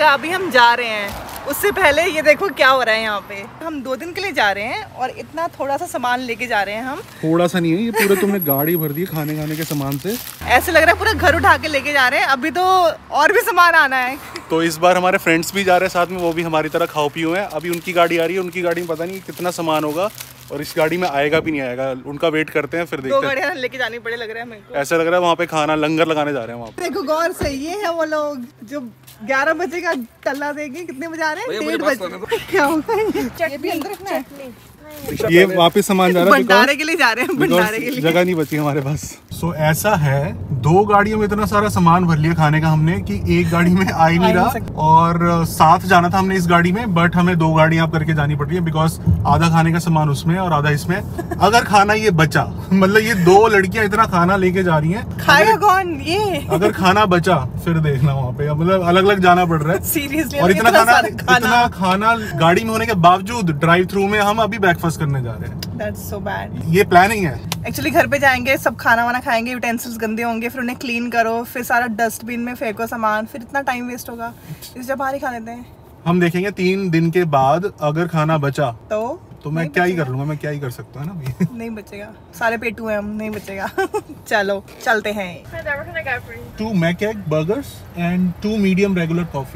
जगह अभी हम जा रहे हैं, उससे पहले ये देखो क्या हो रहा है यहाँ पे। हम 2 दिन के लिए जा रहे हैं और इतना थोड़ा सा सामान लेके जा रहे हैं हम। थोड़ा सा नहीं है, ये पूरे तुमने गाड़ी भर दी खाने खाने के सामान से। ऐसे लग रहा है पूरा घर उठा के लेके जा रहे हैं, अभी तो और भी सामान आना है। तो इस बार हमारे फ्रेंड्स भी जा रहे हैं साथ में, वो भी हमारी तरह खाओ पियो हैं। अभी उनकी गाड़ी आ रही है, उनकी गाड़ी में पता नहीं कितना सामान होगा और इस गाड़ी में आएगा भी नहीं आएगा, उनका वेट करते हैं फिर देखते हैं। 2 गाड़ियाँ लेके जानी पड़े लग रहा है मेरे को। ऐसा लग रहा है वहाँ पे खाना लंगर लगाने जा रहे हैं वहाँ पे। देखो गौर से, ये है वो लोग जो 11 बजे का टल्ला देंगे। कितने बजे आ रहे हैं? 1:30 बजे। क्या होगा ये भी अंदर रखना है। ये वापस सामान जा रहा है, भंडारे के लिए जा रहे हैं, भंडारे के लिए। जगह नहीं बची हमारे पास। सो ऐसा है, 2 गाड़ियों में इतना सारा सामान भर लिया खाने का हमने कि एक गाड़ी में आ ही नहीं रहा। और साथ जाना था हमने इस गाड़ी में, बट हमें 2 गाड़ियां आप करके जानी पड़ रही है बिकॉज आधा खाने का सामान उसमें और आधा इसमें। अगर खाना ये बचा, मतलब ये 2 लड़कियां इतना खाना लेके जा रही हैं, खाएगा कौन ये? अगर खाना बचा फिर देखना वहाँ पे, मतलब अलग अलग जाना पड़ रहा है सीरियसली। और इतना खाना गाड़ी में होने के बावजूद ड्राइव थ्रू में हम अभी ब्रेकफास्ट करने जा रहे हैं। That's so bad. ये प्लानिंग है। एक्चुअली घर पे जाएंगे, सब खाना वाना खाएंगे, यूटेंसिल्स गंदे होंगे, फिर उन्हें क्लीन करो, फिर सारा डस्टबिन में फेंको सामान, फिर इतना टाइम वेस्ट होगा। इससे बाहर ही खा लेते हैं। हम देखेंगे 3 दिन के बाद अगर खाना बचा तो मैं क्या ही कर लूंगा, मैं क्या ही कर सकता हूँ ना अभी। नहीं बचेगा, सारे पेटू हैं हम, नहीं बचेगा। चलो चलते हैं। 2 McEgg burgers and 2 medium regular coffee.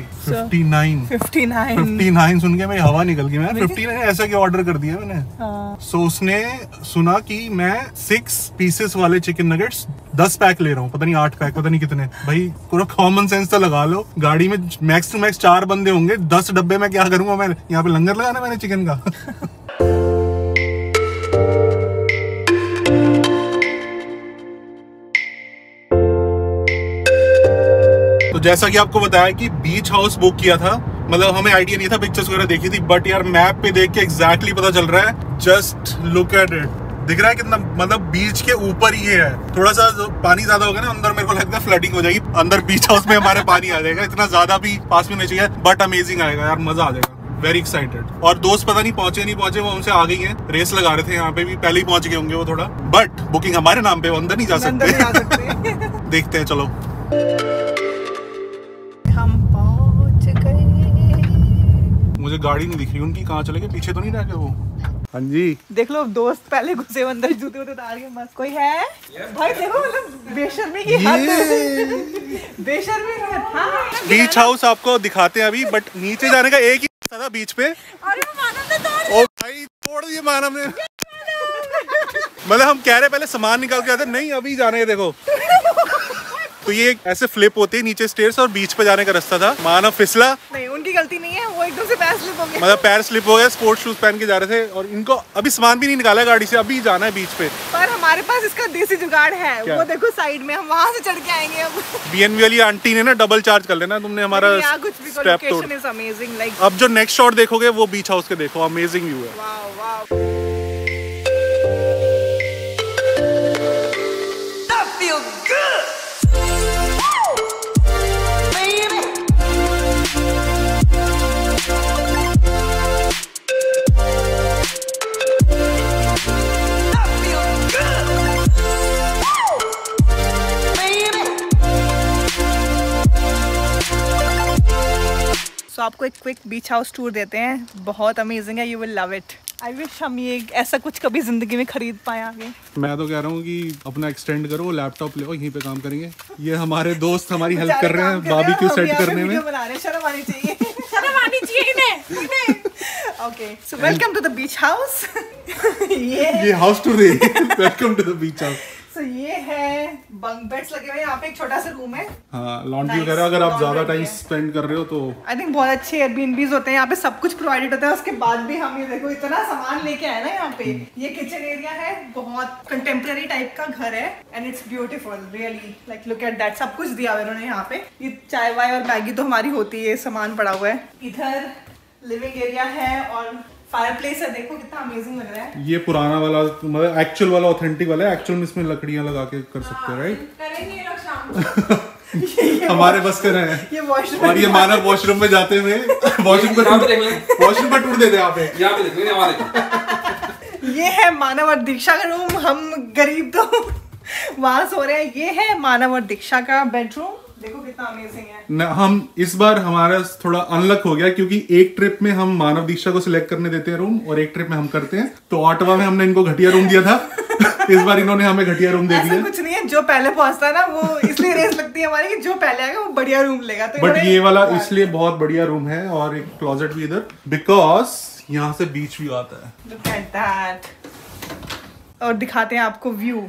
59 सुन के मेरी हवा निकल गई। मैं 59 ऐसा क्या ऑर्डर कर दिया मैंने। सो उसने सुना कि मैं 6 पीसेस वाले चिकन नगेट्स 10 पैक ले रहा हूँ, पता नहीं 8 पैक, पता नहीं कितने। भाई पूरा कॉमन सेंस तो लगा लो, गाड़ी में मैक्स टू मैक्स 4 बंदे होंगे, 10 डब्बे में क्या करूंगा मैं? यहाँ पे लंगर लगाना मैंने चिकन का। तो जैसा कि आपको बताया कि बीच हाउस बुक किया था, मतलब हमें आइडिया नहीं था, पिक्चर्स वगैरह देखी थी, बट यार मैप पे देख के एग्जैक्टली पता चल रहा है। जस्ट लुक एट इट, दिख रहा है कितना, मतलब बीच के ऊपर ही है। थोड़ा सा पानी ज्यादा होगा ना अंदर, मेरे को लगता है फ्लडिंग हो जाएगी अंदर बीच हाउस में, हमारे पानी आ जाएगा। इतना ज्यादा भी पास में नहीं चाहिए, बट अमेजिंग आएगा यार, मजा आ जाएगा। Very excited. और दोस्त पता नहीं पहुंचे नहीं पहुंचे, वो हमसे आ गई हैं, रेस लगा रहे थे यहाँ पे भी, पहले ही पहुंच गए होंगे वो थोड़ा, बट बुकिंग हमारे नाम पे, वो अंदर नहीं जा सकते। देखते हैं, चलो। हम पहुंच गए। मुझे गाड़ी नहीं दिख रही उनकी, कहाँ चले गए? पीछे तो नहीं रह गए वो? हाँ जी, देख लो दोस्त पहले घुसे अंदर, जूते वूते उतार के मस्त। कोई है भाई? देखो मतलब बेशर्मी की हद, बेशर्मी की हद। बीच हाउस आपको दिखाते हैं अभी, बट नीचे जाने का एक ही रास्ता था बीच पे। अरे मानव ने तोड़, ओ भाई तोड़ दिए मानव ने। मतलब हम कह रहे पहले सामान निकाल के आते, नहीं अभी जाने हैं, देखो। तो ये ऐसे फ्लिप होती है नीचे स्टेयर्स, और बीच पे जाने का रास्ता था। मानव फिसला। नहीं उनकी गलती नहीं है, वो एकदम से पैर स्लिप हो गया। मतलब पैर स्लिप हो गया, स्पोर्ट्स शूज पहन के जा रहे थे, और इनको अभी सामान भी नहीं निकाला गाड़ी से, अभी जाना है बीच पे। पर हमारे पास इसका देसी जुगाड़ है। वो देखो साइड में, हम वहाँ से चढ़ के आएंगे अब। BNB वाली आंटी ने ना डबल चार्ज कर लेना, तुमने हमारा स्टेप तोड़। अब जो नेक्स्ट शॉट देखोगे वो बीच हाउस के देखो, अमेजिंग व्यू है। Wow wow. तो आपको एक क्विक बीच हाउस टूर देते हैं, बहुत अमेजिंग है, you will love it. I wish हम ये ऐसा कुछ कभी जिंदगी में खरीद पाए आगे। मैं तो कह रहा हूँ कि अपना एक्सटेंड करो, लैपटॉप ले, यहीं पे काम करेंगे। ये हमारे दोस्त हमारी हेल्प कर रहे हैं बारबेक्यू सेट करने में। शर्म आनी चाहिए, शर्म आनी चाहिए इन्हें। Okay, so welcome to the beach house. ये हाउस टूर है, welcome to the beach house. तो ये है बंक बेड्स लगे हुए हैं, यहाँ पे एक छोटा सा रूम है। हाँ, लॉन्ड्री वगैरह अगर आप ज्यादा टाइम स्पेंड कर रहे हो तो आई थिंक बहुत अच्छे एयरबीएनबीज होते हैं यहाँ पे, सब कुछ प्रोवाइडेड होता है। उसके बाद भी हम ये देखो इतना सामान लेके आए ना यहाँ पे। ये किचन एरिया है, बहुत कंटेम्प्रेरी टाइप का घर है, and it's beautiful really, like look at that. सब कुछ दिया हुआ है उन्होंने यहाँ पे। ये चाय वाय और मैगी तो हमारी होती है, सामान पड़ा हुआ है। इधर लिविंग एरिया है और फायरप्लेस है, देखो कितना अमेजिंग लग रहा है। ये पुराना वाला, मतलब एक्चुअल वाला, ऑथेंटिक वाला है। एक्चुअल में इसमें लकड़ियां लगा के कर सकते हैं, राइट? करेंगे लोग शाम को। हमारे बस कर रहे हैं। ये वॉशरूम, और ये मानव वॉशरूम में जाते हुए वॉशरूम पर टूर देते हैं यहाँ पे। यहाँ पे देखो हमारे। ये है मानव और दीक्षा का रूम। हम गरीब तो वहां सो रहे हैं। ये है मानव और दीक्षा का बेडरूम, देखो कितना अमेजिंग है। न, हम इस बार हमारा थोड़ा अनलक हो गया क्योंकि एक ट्रिप में हम मानव दीक्षा को सिलेक्ट करने देते हैं रूम और एक ट्रिप में हम करते हैं। तो ऑटवा में हमने इनको घटिया रूम दिया था इस बार इन्होंने हमें घटिया रूम दे दिया। कुछ नहीं है, जो पहले पहुंचता है ना वो इसलिए रेस लगती है हमारी कि जो पहले आएगा वो बढ़िया रूम लेगा। तो बट ये वाला इसलिए बहुत बढ़िया रूम है और एक क्लोजेट भी इधर बिकॉज यहाँ से बीच व्यू आता है। Look at that. और दिखाते हैं आपको व्यू।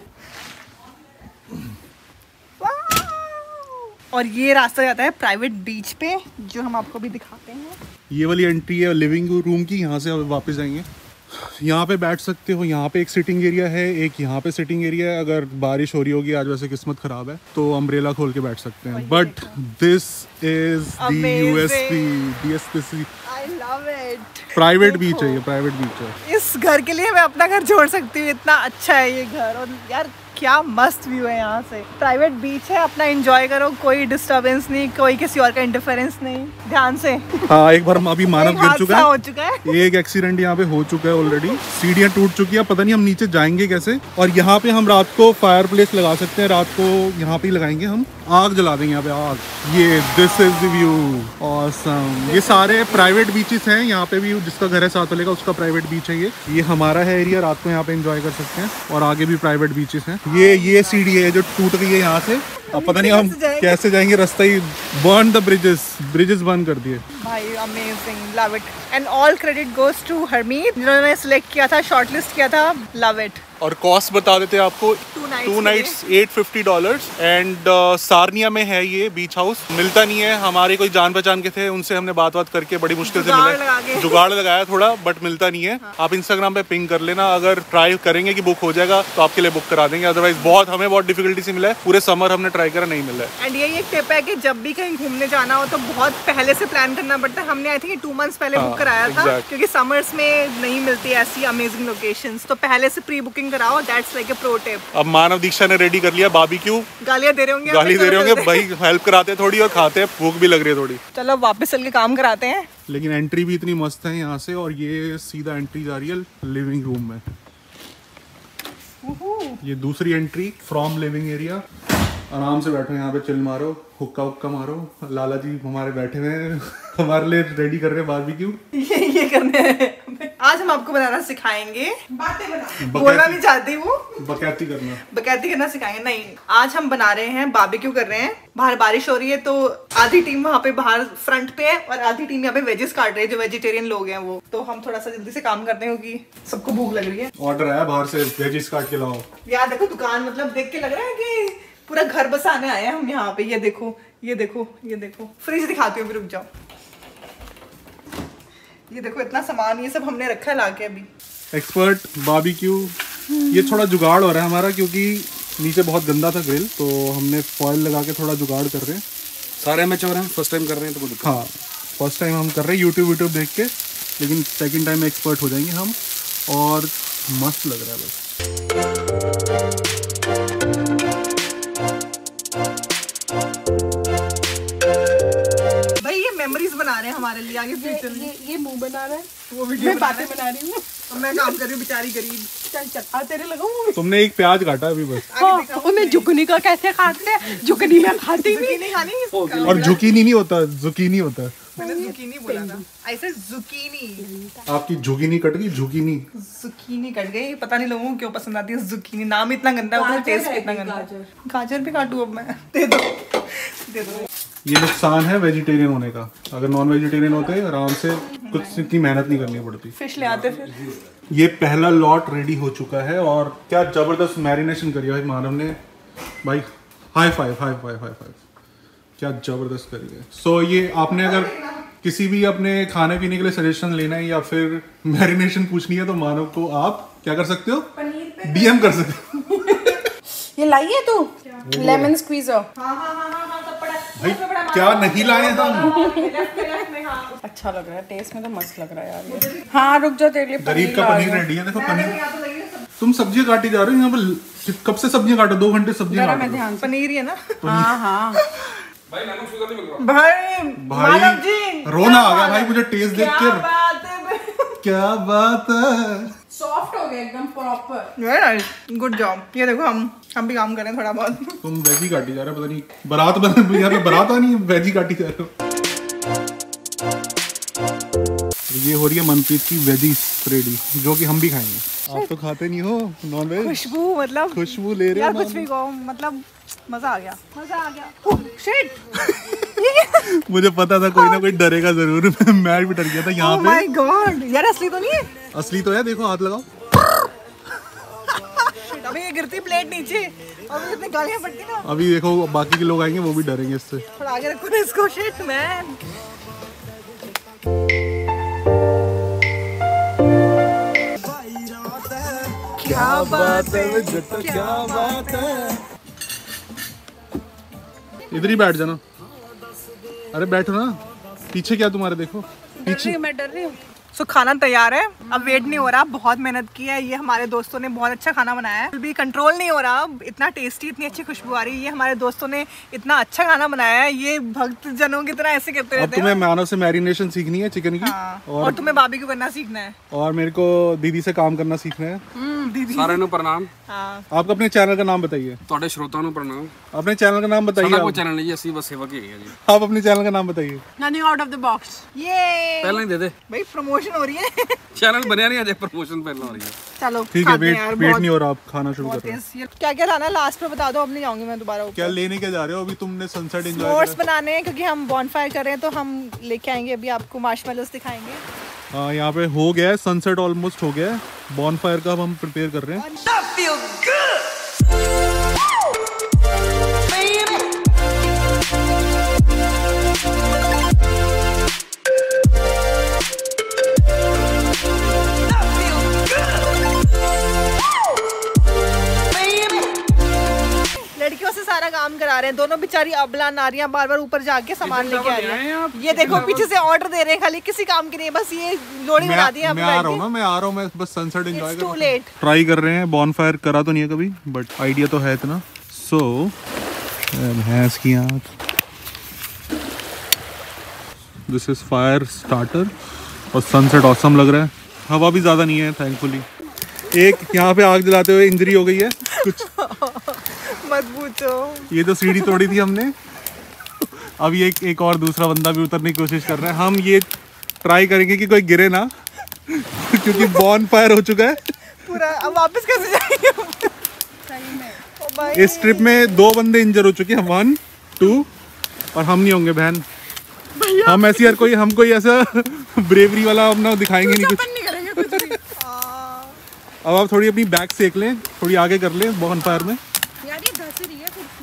और ये रास्ता जाता है प्राइवेट बीच पे, जो हम आपको भी दिखाते हैं। ये वाली एंट्री है लिविंग रूम की, यहाँ से वापस जाएंगे। यहाँ पे बैठ सकते हो, यहाँ पे एक सिटिंग एरिया है, एक यहाँ पे सिटिंग एरिया है। अगर बारिश हो रही होगी, आज वैसे किस्मत खराब है, तो अम्ब्रेला खोल के बैठ सकते हैं। But this is the USP DSPC private beach है। ये प्राइवेट बीच है। इस घर के लिए मैं अपना घर छोड़ सकती हूँ, इतना अच्छा है ये घर। और यार क्या मस्त व्यू है यहाँ से। प्राइवेट बीच है, अपना एंजॉय करो, कोई डिस्टरबेंस नहीं, कोई किसी और का इंटरफेरेंस नहीं। ध्यान से। हाँ, एक बार अभी मानव गिर चुका हो चुका है। एक एक्सीडेंट यहाँ पे हो चुका है ऑलरेडी। सीढ़ियाँ टूट चुकी है, पता नहीं हम नीचे जाएंगे कैसे। और यहाँ पे हम रात को फायर प्लेस लगा सकते हैं, रात को यहाँ पे लगाएंगे, हम आग जला देंगे यहाँ पे आग। ये this is the view awesome. ये सारे प्राइवेट बीचेस हैं। यहाँ पे भी जिसका घर है साथ वाले का, उसका प्राइवेट बीच है। ये हमारा है एरिया, रात को यहाँ पे एंजॉय कर सकते हैं। और आगे भी प्राइवेट बीचेस हैं। ये सीढ़ी है जो टूट गई है यहाँ से। अब पता नहीं हम कैसे जाएंगे, रास्ता ही बर्न द ब्रिजेस बर्न कर दिए भाई। Amazing, love it and all credit goes to Harmeet जिन्होंने सिलेक्ट किया था, शॉर्टलिस्ट किया था। Love it. और कॉस्ट बता देते हैं आपको, 2 नाइट्स $850 एंड सारनिया में है ये बीच हाउस। मिलता नहीं है, हमारे कोई जान पहचान के थे, उनसे हमने बात करके बड़ी मुश्किल से मिला, जुगाड़ लगाया थोड़ा, बट मिलता नहीं है। आप इंस्टाग्राम पे पिंग कर लेना, अगर ट्राई करेंगे कि बुक हो जाएगा तो आपके लिए बुक करा देंगे, अदरवाइज हमें बहुत डिफिकल्टी से मिला है। पूरे समर हमने ट्राई करा, नहीं मिला है। एंड ये एक टिप है कि जब भी कहीं घूमने जाना हो तो बहुत पहले से प्लान करना पड़ता है। हमने आई थिंक 2 मंथ्स पहले बुक कराया था, क्योंकि समर्स में नहीं मिलती ऐसी अमेजिंग लोकेशंस। तो पहले से प्री बुकिंग कराओ, that's like a pro tip. अब मानव दीक्षा ने रेडी कर लिया बारबेक्यू। गालियां दे रहे होंगे भाई, हेल्प कराते हैं थोड़ी और खाते हैं, भूख भी लग रही है थोड़ी। चलो वापस चल के काम कराते हैं। लेकिन एंट्री भी इतनी मस्त है यहाँ से, और ये सीधा एंट्री जा रही है लिविंग रूम में। ये दूसरी एंट्री फ्रॉम लिविंग एरिया। आराम से बैठो यहाँ पे, चिल मारो, हुक्का मारो। लाला जी हमारे बैठे हुए हैं हमारे लिए रेडी कर रहे हैं बारबेक्यू। ये करने हैं। आज हम आपको बनाना सिखाएंगे, बातें बनाना, बोलना नहीं चाहती वो, बकैती करना सिखाएंगे। नहीं, आज हम बना रहे हैं, बारबेक्यू कर रहे हैं। बाहर बारिश हो रही है, तो आधी टीम वहाँ पे बाहर फ्रंट पे है और आधी टीम यहाँ पे वेजेस काट रही है, जो वेजिटेरियन लोग हैं वो। तो हम थोड़ा सा जल्दी से काम करते हैं क्योंकि सबको भूख लग रही है। ऑर्डर आया बाहर से, वेजिस काट के लाओ। यार देखो दुकान, मतलब देख के लग रहा है कि पूरा घर बसाने आए हैं हम यहाँ पे। ये देखो फ्रिज दिखाती हूँ, रुक जाओ। ये देखो इतना सामान, ये सब हमने रखा है लाके अभी। Expert barbecue. ये थोड़ा जुगाड़ हो रहा है हमारा, क्योंकि नीचे बहुत गंदा था ग्रिल, तो हमने फॉइल लगा के थोड़ा जुगाड़ कर रहे हैं। सारे अमेचर हैं, फर्स्ट टाइम कर रहे हैं तो हाँ, फर्स्ट टाइम हम कर रहे हैं यूट्यूब देख के, लेकिन सेकंड टाइम में एक्सपर्ट हो जाएंगे हम। और मस्त लग रहा है बस। मेमोरीज बना रहे हैं हमारे लिए आगे फ्यूचर में। ये मुंह बना रहा है, वो वीडियो मैं बातें बना रही हूँ और मैं काम कर रही हूँ बेचारी गरीब। चल तेरे लगाऊंगी। तुमने एक प्याज काटा अभी बस। हाँ, मैं जुकनी का कैसे खाते हैं? जुकनी में खाती नहीं खानी। और जुकीनी नहीं होता, जुकीनी होता है। मैंने जुकीनी बोला था, ऐसे जुकीनी। आपकी जुकीनी कट गई, जुकीनी कट गई। पता नहीं लोगों को क्यों पसंद आती है जुकीनी। नाम इतना गंदा है, टेस्ट कितना गंदा है। गाजर भी काटूं अब मैं? दे दो। ये नुकसान है वेजिटेरियन होने का। अगर नॉन वेजिटेरियन होते आराम से कुछ इतनी मेहनत नहीं करनी पड़ती। फिश ले आते फिर। ये पहला लॉट रेडी हो चुका है और क्या जबरदस्त मैरिनेशन करी है मानव ने। भाई हाई फाइव, क्या जबरदस्त करी है। सो ये आपने अगर किसी भी अपने खाने पीने के लिए सजेशन लेना है या फिर मैरिनेशन पूछनी है, तो मानव को आप क्या कर सकते हो, DM कर सकते हो। ये लाई है तू लेमन स्क्वीजर? भाई क्या नहीं लाए हम। अच्छा लग रहा है, टेस्ट में तो मस्त लग रहा है यार ये। हाँ रुक जाओ, तेरे लिए गरीब का पनीर रेडी है। देखो पनीर, तुम सब्जियां काटी जा रहे हो यहाँ पर। कब से सब्जियां काटो? 2 घंटे सब्जियां काटो। पनीर ही है ना। हाँ भाई लेमन शुगर नहीं मिल रहा भाई रोना आ गया भाई मुझे टेस्ट देख कर। क्या बात है, सॉफ्ट हो गया एकदम proper. Very nice, good job. ये देखो हम हम भी काम करें थोड़ा बहुत। तुम वेजी काटी जा रहे हो, पता नहीं बारात बना यहाँ पे बारात आनी है, वेजी काटी जा रहे हो। ये हो रही है मनप्रीत की वेजी स्प्रेडी, जो कि हम भी खाएंगे। आप तो खाते नहीं हो नॉन वेज। खुशबू मतलब खुशबू ले रहे हो यार, कुछ भी कहो, मतलब मजा आ गया। शिट मुझे पता था कोई ना कोई डरेगा जरूर। मैं भी डर गया था यहाँ ओह माय गॉड, यार असली तो नहीं है। असली तो है, देखो हाथ लगाओ। अबे ये गिरती प्लेट नीचे और इतनी गालियां पड़ती ना। अभी देखो बाकी के लोग आएंगे, वो भी डरेंगे इससे। थोड़ा आगे रखो ना इसको। शिट मैन, क्या बात है, क्या बात है। इधर ही बैठ जाना। अरे बैठो ना, पीछे क्या तुम्हारे, देखो पीछे। मैं डर रही हूँ। सो खाना तैयार है, अब वेट नहीं हो रहा, बहुत मेहनत की है। ये हमारे दोस्तों ने बहुत अच्छा खाना बनाया है, भी कंट्रोल नहीं हो रहा, इतना टेस्टी, इतनी अच्छी खुशबू आ रही है। ये हमारे दोस्तों ने इतना अच्छा खाना बनाया है, ये भक्त जनों की तरह ऐसे करते अब रहते हैं। तुम्हें मानव से मैरिनेशन सीखनी है चिकन की। हाँ, और तुम्हें बारबेक्यू करना सीखना है। और मेरे को दीदी से काम करना सीखना है। दीदी सारे नु प्रणाम। हाँ। आप अपने चैनल का नाम बताइए। ਤੁਹਾਡੇ श्रोता नु प्रणाम। अपने चैनल का नाम बताइए। ਸਾਡਾ ਕੋਈ ਚੈਨਲ ਨਹੀਂ ਜੀ, ਅਸੀਂ ਬਸ ਸੇਵਾ ਕੀ ਹੈ ਜੀ। आप अपने चैनल का नाम बताइए। Nothing out of the box। ये ਪਹਿਲਾਂ ਹੀ ਦੇ ਦੇ। भाई प्रमोशन हो रही है। ਚੈਨਲ ਬਣਿਆ ਨਹੀਂ ਅਜੇ, ਪ੍ਰਮੋਸ਼ਨ ਪਹਿਲਾਂ ਹੋ ਰਹੀ ਹੈ। चलो ठीक है, खाते हैं वेट यार, वेट बहुत- नहीं हो रहा, आप खाना शुरू बहुत कर रहे हैं। टेस्टी। क्या क्या लाना है लास्ट में बता दो, अब नहीं जाऊंगी मैं दोबारा ऊपर। क्या लेने के जा रहे हो? अभी तुमने सनसेट एंजॉय स्मोर्स करा। बनाने हैं क्योंकि हम बॉनफायर कर रहे हैं, तो हम लेके आएंगे अभी आपको मार्शमेलोस दिखाएंगे। हाँ, यहाँ पे हो गया है, सनसेट ऑलमोस्ट हो गया है। बॉनफायर का अब हम प्रिपेयर कर रहे हैं। लड़कियों से सारा काम करा रहे हैं, दोनों बेचारी अबला नारियां बार बार ऊपर जाके सामान लेके आ रही हैं। ये देखो पीछे से ऑर्डर दे रहे हैं, खाली किसी काम के नहीं, बस ये लोडिंग बना दी है। मैं आ रहा हूँ ना, मैं आ रहा हूँ, मैं बस सनसेट एंजॉय It's too कर late। ट्राई कर रहे हैं। बॉनफायर करा तो नहीं है कभी, बट आइडिया तो है इतना। सो भैंस की आँख, दिस इज फायर स्टार्टर और सनसेट ऑसम लग रहा है। हवा भी ज़्यादा नहीं है थैंकफुली। एक यहाँ पे आग जलाते हुए इंजरी हो गई है कुछ। मत पूछो। ये तो सीढ़ी तोड़ी थी हमने। अब ये एक और दूसरा बंदा भी उतरने की कोशिश कर रहा है। हम ये ट्राई करेंगे कि कोई गिरे ना क्योंकि बॉनफायर हो चुका है पूरा। अब वापस कैसे जाएंगे? ओ भाई, इस ट्रिप में 2 बंदे इंजर हो चुके हैं, 1 2, और हम नहीं होंगे बहन। हम ऐसी यार हम कोई ऐसा ब्रेवरी वाला अपना दिखाएंगे नहीं कुछ। नहीं करेंगे कुछ भी। अब आप थोड़ी अपनी बैक सेक लें, थोड़ी आगे कर लें बॉनफायर में। यार ये धस रही है कुर्सी।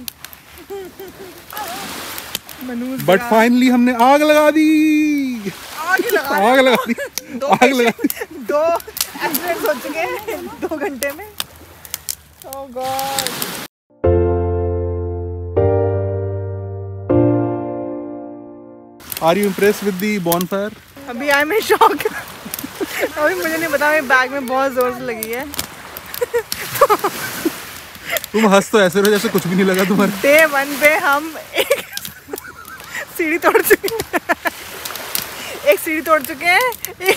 बट फाइनली हमने आग लगा दी। आग लगा आग लगा दी। आग लगा दी। 2 एक्सीडेंट्स हो चुके हैं 2 घंटे में। Oh god. Are you impressed with the bonfire? अभी आई एम इन शॉक। अभी मुझे नहीं पता, मेरे बैग में बहुत जोर से लगी है। तुम हंस तो ऐसे रहो जैसे कुछ भी नहीं लगा तुम्हारे। डे 1 पे हम एक सीढ़ी तोड़ चुके हैं, एक सीढ़ी तोड़ चुके हैं,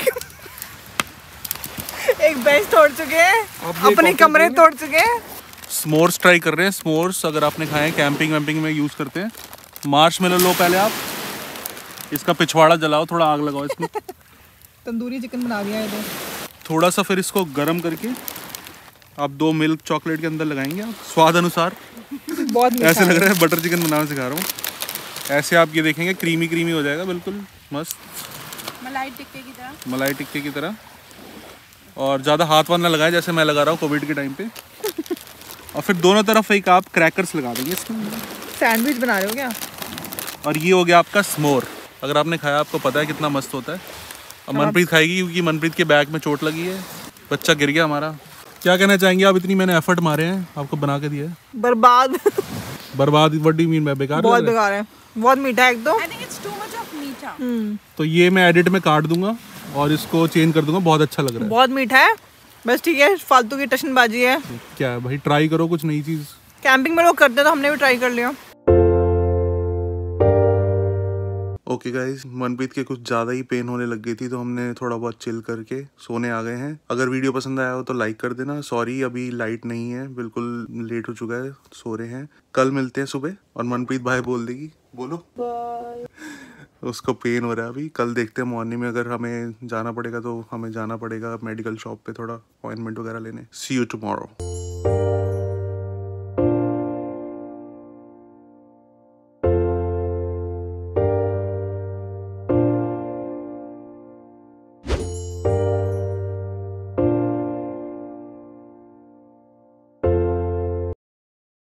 एक बेंच तोड़ चुके हैं, अपने कमरे तोड़ चुके हैं। स्मोर्स ट्राई कर रहे हैं। स्मोर्स अगर आपने खाए हैं, कैंपिंग वैम्पिंग में यूज करते हैं। मार्शमेलो लो पहले आप, इसका पिछवाड़ा जलाओ, थोड़ा आग लगाओ इसमें। तंदूरी चिकन बना दिया है। थोड़ा सा फिर इसको गर्म करके आप 2 मिल्क चॉकलेट के अंदर लगाएंगे आप स्वाद अनुसार। बहुत मीठा ऐसे लग है। रहा है बटर चिकन बनाना सिखा रहा हूँ। ऐसे आप ये देखेंगे क्रीमी क्रीमी हो जाएगा, बिल्कुल मस्त मलाई टिक्के की तरह। मलाई टिक्के की तरह। और ज़्यादा हाथ वाथ ना लगाएं जैसे मैं लगा रहा हूँ कोविड के टाइम पे। और फिर दोनों तरफ एक आप क्रैकर्स लगा देंगे इसमें। सैंडविच बना रहे हो क्या? और ये हो गया आपका स्मोर। अगर आपने खाया आपको पता है कितना मस्त होता है। अब मनप्रीत खाएगी क्योंकि मनप्रीत के बैग में चोट लगी है, बच्चा गिर गया हमारा। क्या कहना चाहेंगे आप? इतनी मैंने एफर्ट मारे हैं, आपको बना के दिया है। बर्बाद। बर्बाद what do you mean by बेकार? बहुत बेकार है, बहुत मीठा है एक तो। I think it's too much of मीठा। तो ये मैं एडिट में काट दूंगा और इसको चेंज कर दूंगा। बहुत अच्छा लग रहा है। बहुत मीठा है, बस ठीक है, फालतू की टशनबाजी है। क्या है भाई, ट्राई करो कुछ नई चीज। कैंपिंग में लोग करते हैं तो हमने भी ट्राई कर लिया। ओके गाइस, मनप्रीत के कुछ ज़्यादा ही पेन होने लग गई थी तो हमने थोड़ा बहुत चिल करके सोने आ गए हैं। अगर वीडियो पसंद आया हो तो लाइक कर देना। सॉरी अभी लाइट नहीं है, बिल्कुल लेट हो चुका है, सो रहे हैं। कल मिलते हैं सुबह और मनप्रीत भाई बोल देगी, बोलो बाय। उसको पेन हो रहा है अभी, कल देखते हैं मॉर्निंग में अगर हमें जाना पड़ेगा तो हमें जाना पड़ेगा मेडिकल शॉप पे थोड़ा अपॉइंटमेंट वगैरह लेने। See you tomorrow.